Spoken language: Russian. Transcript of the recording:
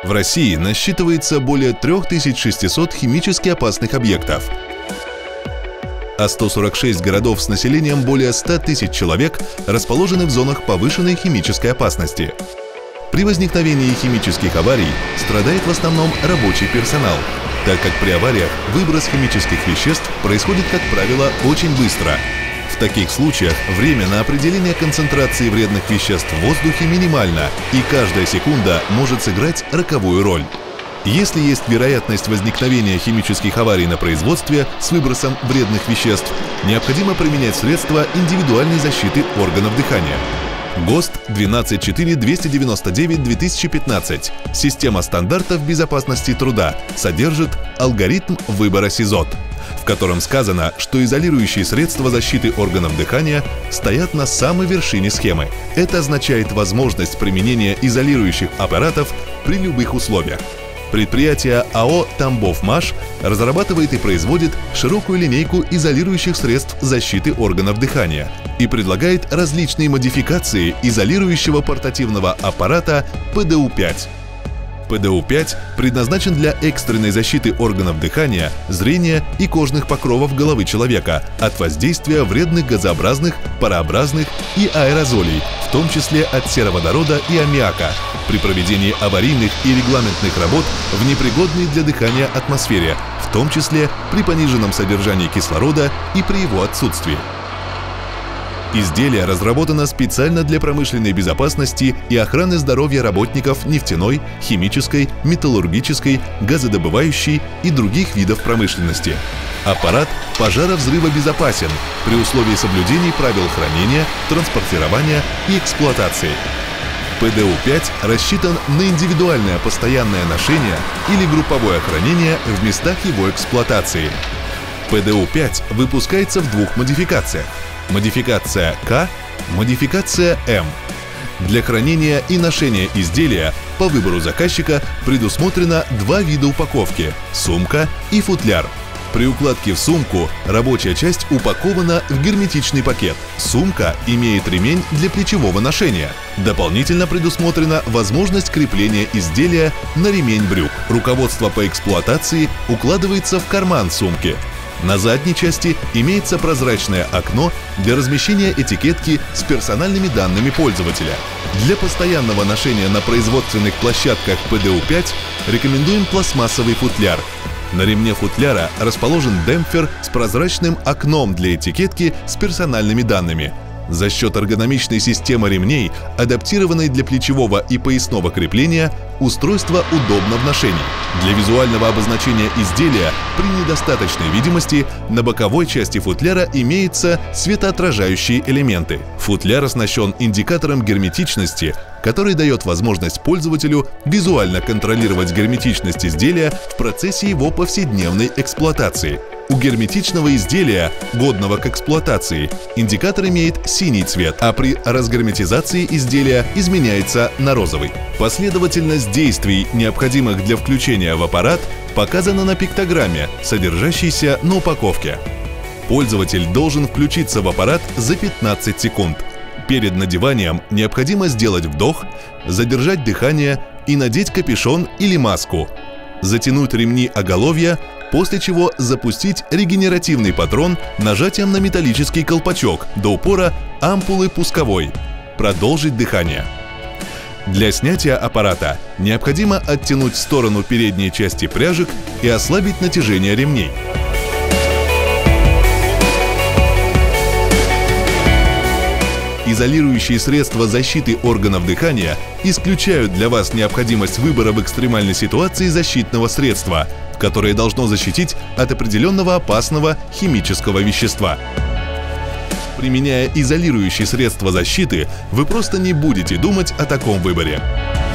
В России насчитывается более 3600 химически опасных объектов, а 146 городов с населением более 100 тысяч человек расположены в зонах повышенной химической опасности. При возникновении химических аварий страдает в основном рабочий персонал, так как при авариях выброс химических веществ происходит, как правило, очень быстро. В таких случаях время на определение концентрации вредных веществ в воздухе минимально, и каждая секунда может сыграть роковую роль. Если есть вероятность возникновения химических аварий на производстве с выбросом вредных веществ, необходимо применять средства индивидуальной защиты органов дыхания. ГОСТ 124299-2015. Система стандартов безопасности труда содержит алгоритм выбора СИЗОТ, в котором сказано, что изолирующие средства защиты органов дыхания стоят на самой вершине схемы. Это означает возможность применения изолирующих аппаратов при любых условиях. Предприятие АО «Тамбов-Маш» разрабатывает и производит широкую линейку изолирующих средств защиты органов дыхания и предлагает различные модификации изолирующего портативного аппарата ПДУ-5. ПДУ-5 предназначен для экстренной защиты органов дыхания, зрения и кожных покровов головы человека от воздействия вредных газообразных, парообразных и аэрозолей, в том числе от сероводорода и аммиака, при проведении аварийных и регламентных работ в непригодной для дыхания атмосфере, в том числе при пониженном содержании кислорода и при его отсутствии. Изделие разработано специально для промышленной безопасности и охраны здоровья работников нефтяной, химической, металлургической, газодобывающей и других видов промышленности. Аппарат пожаро-взрывобезопасен при условии соблюдения правил хранения, транспортирования и эксплуатации. ПДУ-5 рассчитан на индивидуальное постоянное ношение или групповое хранение в местах его эксплуатации. ПДУ-5 выпускается в двух модификациях. Модификация К, модификация М. Для хранения и ношения изделия по выбору заказчика предусмотрено два вида упаковки – сумка и футляр. При укладке в сумку рабочая часть упакована в герметичный пакет. Сумка имеет ремень для плечевого ношения. Дополнительно предусмотрена возможность крепления изделия на ремень брюк. Руководство по эксплуатации укладывается в карман сумки. На задней части имеется прозрачное окно для размещения этикетки с персональными данными пользователя. Для постоянного ношения на производственных площадках ПДУ-5 рекомендуем пластмассовый футляр. На ремне футляра расположен демпфер с прозрачным окном для этикетки с персональными данными. За счет эргономичной системы ремней, адаптированной для плечевого и поясного крепления, устройство удобно в ношении. Для визуального обозначения изделия при недостаточной видимости на боковой части футляра имеются светоотражающие элементы. Футляр оснащен индикатором герметичности, который дает возможность пользователю визуально контролировать герметичность изделия в процессе его повседневной эксплуатации. У герметичного изделия, годного к эксплуатации, индикатор имеет синий цвет, а при разгерметизации изделия изменяется на розовый. Последовательность действий, необходимых для включения в аппарат, показана на пиктограмме, содержащейся на упаковке. Пользователь должен включиться в аппарат за 15 секунд. Перед надеванием необходимо сделать вдох, задержать дыхание и надеть капюшон или маску. Затянуть ремни оголовья, после чего запустить регенеративный патрон нажатием на металлический колпачок до упора ампулы пусковой. Продолжить дыхание. Для снятия аппарата необходимо оттянуть в сторону передней части пряжек и ослабить натяжение ремней. Изолирующие средства защиты органов дыхания исключают для вас необходимость выбора в экстремальной ситуации защитного средства, которое должно защитить от определенного опасного химического вещества. Применяя изолирующие средства защиты, вы просто не будете думать о таком выборе.